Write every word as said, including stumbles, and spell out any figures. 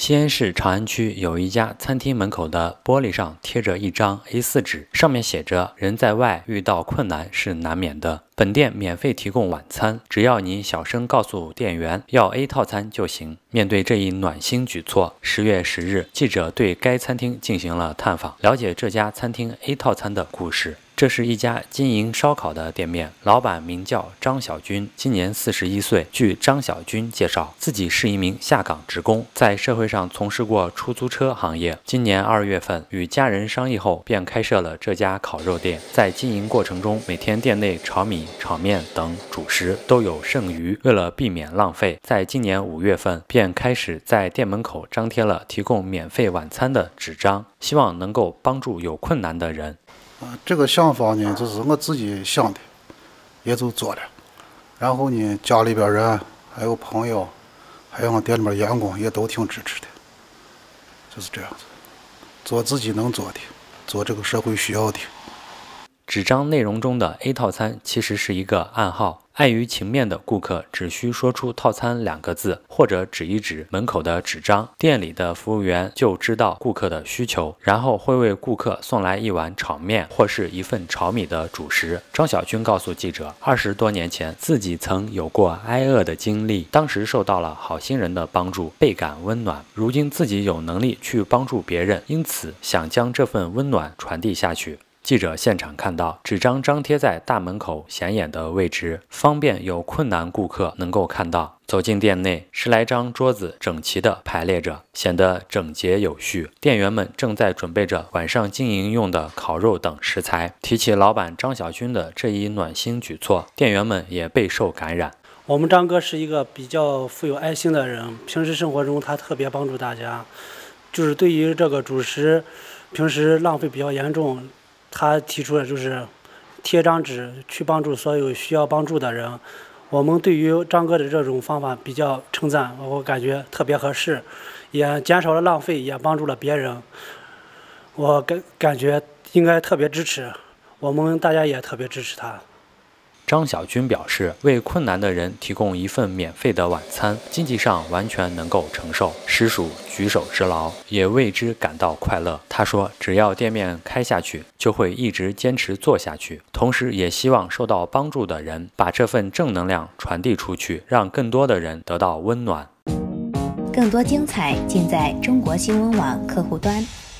西安市长安区有一家餐厅门口的玻璃上贴着一张 A 四 纸，上面写着：“人在外遇到困难是难免的。本店免费提供晚餐，只要你小声告诉店员要 A 套餐就行。”面对这一暖心举措，十月十日，记者对该餐厅进行了探访，了解这家餐厅 A 套餐的故事。这是一家经营烧烤的店面，老板名叫张小军，今年四十一岁。据张小军介绍，自己是一名下岗职工，在社会上从事过出租车行业。今年二月份，与家人商议后，便开设了这家烤肉店。在经营过程中，每天店内炒米、炒面等主食都有剩余。为了避免浪费，在今年五月份便开始在店门口张贴了提供免费晚餐的纸张，希望能够帮助有困难的人。 啊，这个想法呢，就是我自己想的，也就做了。然后呢，家里边人还有朋友，还有我店里面员工也都挺支持的，就是这样子，做自己能做的，做这个社会需要的。 纸张内容中的 A 套餐其实是一个暗号，碍于情面的顾客只需说出套餐两个字，或者指一指门口的纸张，店里的服务员就知道顾客的需求，然后会为顾客送来一碗炒面或是一份炒米的主食。张小军告诉记者，二十多年前自己曾有过挨饿的经历，当时受到了好心人的帮助，倍感温暖。如今自己有能力去帮助别人，因此想将这份温暖传递下去。记者现场看到，纸张张贴在大门口显眼的位置，方便有困难顾客能够看到。走进店内，十来张桌子整齐地排列着，显得整洁有序。店员们正在准备着晚上经营用的烤肉等食材。提起老板张小军的这一暖心举措，店员们也备受感染。 我们张哥是一个比较富有爱心的人，平时生活中他特别帮助大家，就是对于这个主食，平时浪费比较严重。他提出的就是贴张纸去帮助所有需要帮助的人。我们对于张哥的这种方法比较称赞，我感觉特别合适，也减少了浪费，也帮助了别人。我感感觉应该特别支持，我们大家也特别支持他。 张小军表示，为困难的人提供一份免费的晚餐，经济上完全能够承受，实属举手之劳，也为之感到快乐。他说，只要店面开下去，就会一直坚持做下去，同时也希望受到帮助的人把这份正能量传递出去，让更多的人得到温暖。 更多精彩尽在中国新闻网客户端。